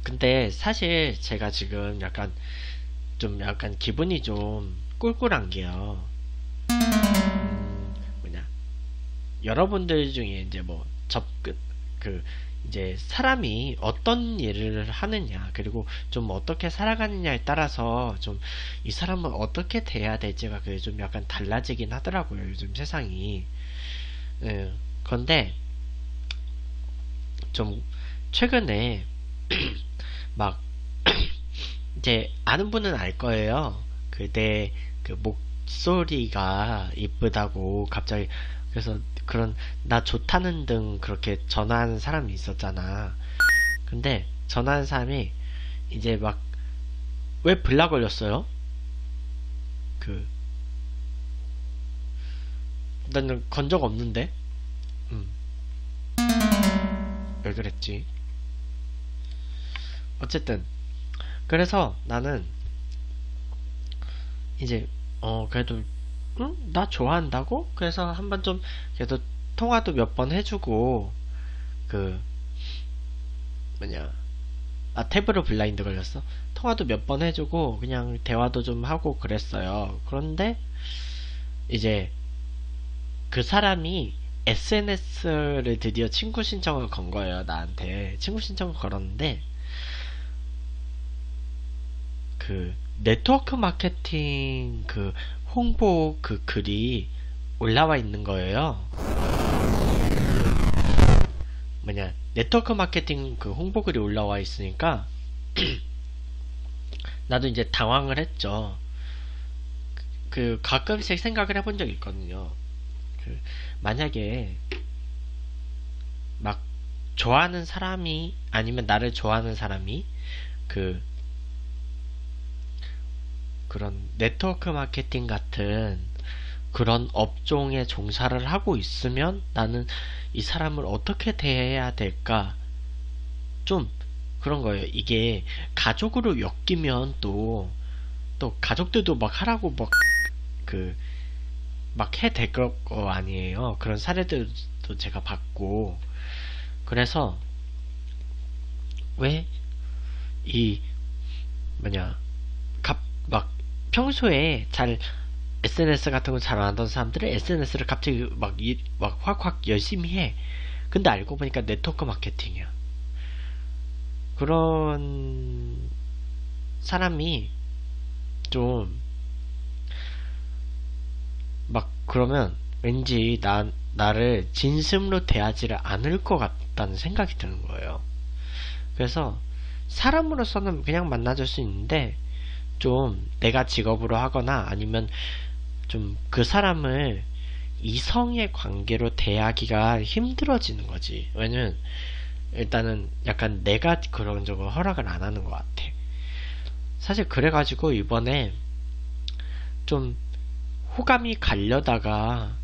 근데 사실 제가 지금 약간 기분이 좀 꿀꿀한 게요. 뭐냐, 여러분들 중에 이제 뭐 그 이제 사람이 어떤 일을 하느냐, 그리고 좀 어떻게 살아가느냐에 따라서 좀 이 사람은 어떻게 돼야 될지가 그게 좀 약간 달라지긴 하더라고요, 요즘 세상이. 예. 그런데 좀 최근에 막 이제 아는 분은 알 거예요. 그내 그 목소리가 이쁘다고 갑자기, 그래서 그런 나 좋다는 등 그렇게 전화하는 사람이 있었잖아. 근데 전화하는 사람이 이제 막 왜 블락 걸렸어요? 그 나는 건 적 없는데. 음, 왜 그랬지? 어쨌든 그래서 나는 이제 그래도 나 좋아한다고? 그래서 한번 좀 그래도 통화도 몇 번 해주고, 그 뭐냐, 탭으로 블라인드 걸렸어. 통화도 몇 번 해주고 그냥 대화도 좀 하고 그랬어요. 그런데 이제 그 사람이 SNS를 드디어 친구 신청을 건 거예요. 나한테 친구 신청을 걸었는데, 그 네트워크 마케팅 그 홍보 그 글이 올라와 있는 거예요. 뭐냐, 네트워크 마케팅 그 홍보 글이 올라와 있으니까 나도 이제 당황을 했죠. 그 가끔씩 생각을 해본 적이 있거든요. 그 만약에 막 좋아하는 사람이, 아니면 나를 좋아하는 사람이 그 그런 네트워크 마케팅 같은 그런 업종에 종사를 하고 있으면 나는 이 사람을 어떻게 대해야 될까, 좀 그런 거예요. 이게 가족으로 엮이면 또 가족들도 막 하라고 그 막 해 될 거 아니에요. 그런 사례들도 제가 봤고. 그래서 왜 이 뭐냐, 막 평소에 잘 SNS 같은 거 잘 안 하던 사람들은 SNS를 갑자기 막 확확 열심히 해. 근데 알고 보니까 네트워크 마케팅이야. 그런 사람이 좀 막 그러면 왠지 나를 진심으로 대하지를 않을 것 같다는 생각이 드는 거예요. 그래서 사람으로서는 그냥 만나줄 수 있는데, 좀 내가 직업으로 하거나 아니면 좀 그 사람을 이성의 관계로 대하기가 힘들어지는 거지. 왜냐면 일단은 약간 내가 그런 쪽으로 허락을 안 하는 것 같아. 사실 그래가지고 이번에 좀 호감이 가려다가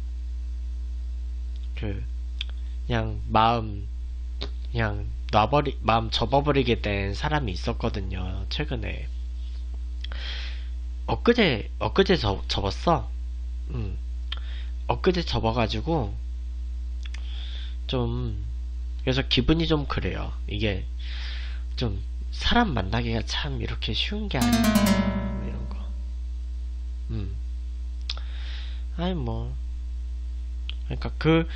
그 그냥 그냥 마음 접어버리게 된 사람이 있었거든요. 최근에 엊그제 접었어. 음, 엊그제 접어가지고 좀, 그래서 기분이 좀 그래요. 이게 좀 사람 만나기가 참 이렇게 쉬운 게 아니구나, 이런 거. 음, 아니 뭐, 그러니까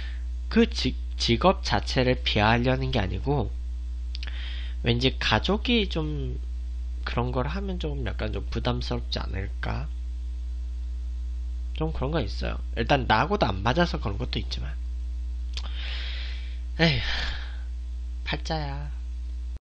직업 자체를 비하하려는 게 아니고, 왠지 가족이 좀 그런 걸 하면 좀 약간 좀 부담스럽지 않을까? 좀 그런 거 있어요. 일단 나하고도 안 맞아서 그런 것도 있지만, 에휴, 팔자야.